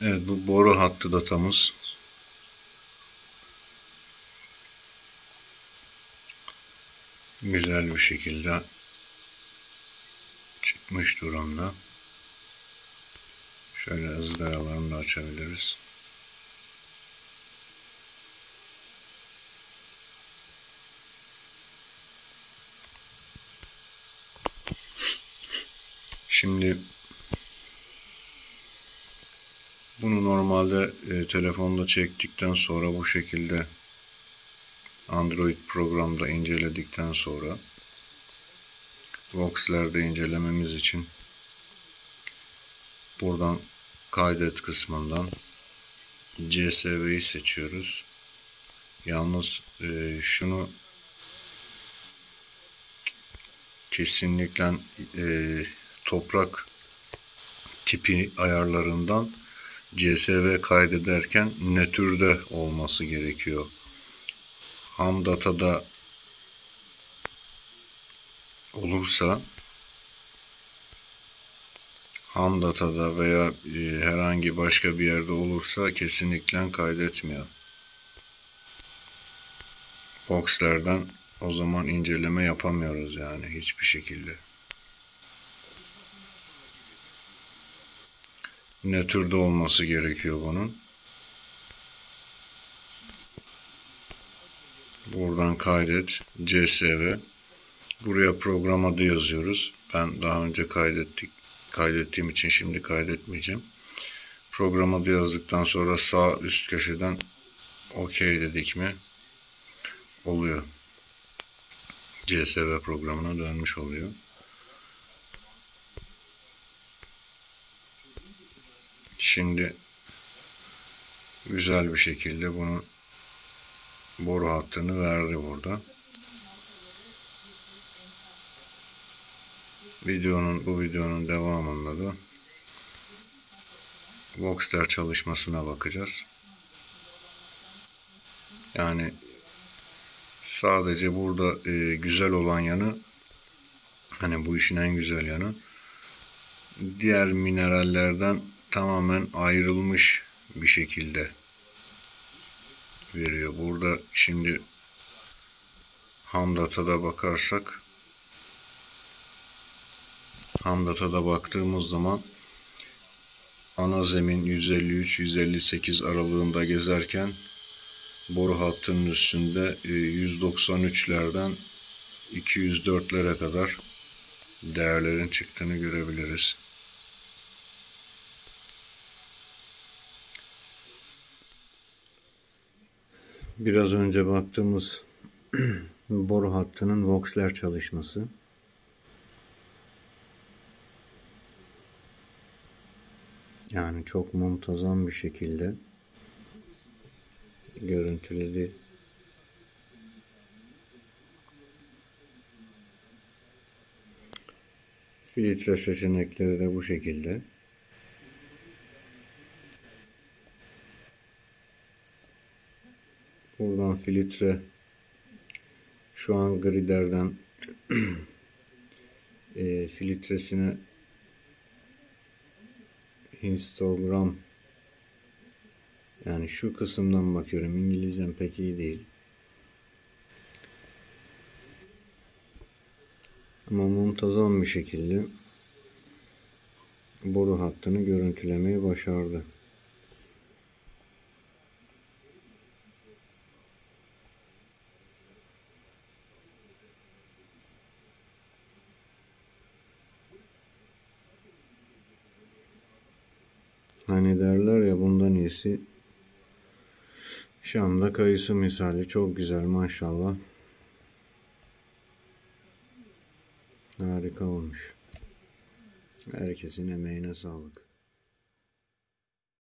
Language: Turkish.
Evet, bu boru hattı datamız. Güzel bir şekilde çıkmış durumda. Şöyle ızgaralarını da açabiliriz. Şimdi bunu normalde telefonda çektikten sonra bu şekilde Android programda inceledikten sonra Voxler'de incelememiz için buradan kaydet kısmından CSV'yi seçiyoruz. Yalnız şunu kesinlikle toprak tipi ayarlarından CSV kaydederken nötrde olması gerekiyor. Ham datada olursa, ham datada veya herhangi başka bir yerde olursa kesinlikle kaydetmiyor. Voxler'den o zaman inceleme yapamıyoruz yani hiçbir şekilde. Nötrde olması gerekiyor bunun. Buradan kaydet CSV. Buraya program adı yazıyoruz. Ben daha önce kaydettiğim için şimdi kaydetmeyeceğim. Program adı yazdıktan sonra sağ üst köşeden OK dedik mi oluyor. CSV programına dönmüş oluyor. Şimdi güzel bir şekilde bunun boru hattını verdi burada. Bu videonun devamında da Voxler çalışmasına bakacağız. Yani sadece burada güzel olan yanı, hani bu işin en güzel yanı, diğer minerallerden tamamen ayrılmış bir şekilde veriyor. Burada şimdi ham datada bakarsak, ham datada baktığımız zaman ana zemin 153-158 aralığında gezerken boru hattının üstünde 193'lerden 204'lere kadar değerlerin çıktığını görebiliriz. Biraz önce baktığımız boru hattının Voxler çalışması. Yani çok muntazam bir şekilde görüntüledi. Filtre seçenekleri de bu şekilde. Buradan filtre, şu an griderden filtresine histogram, yani şu kısımdan bakıyorum. İngilizcem pek iyi değil. Ama muntazam bir şekilde boru hattını görüntülemeyi başardı. Hani derler ya, bundan iyisi Şam'da kayısı misali. Çok güzel maşallah. Harika olmuş. Herkesin emeğine sağlık.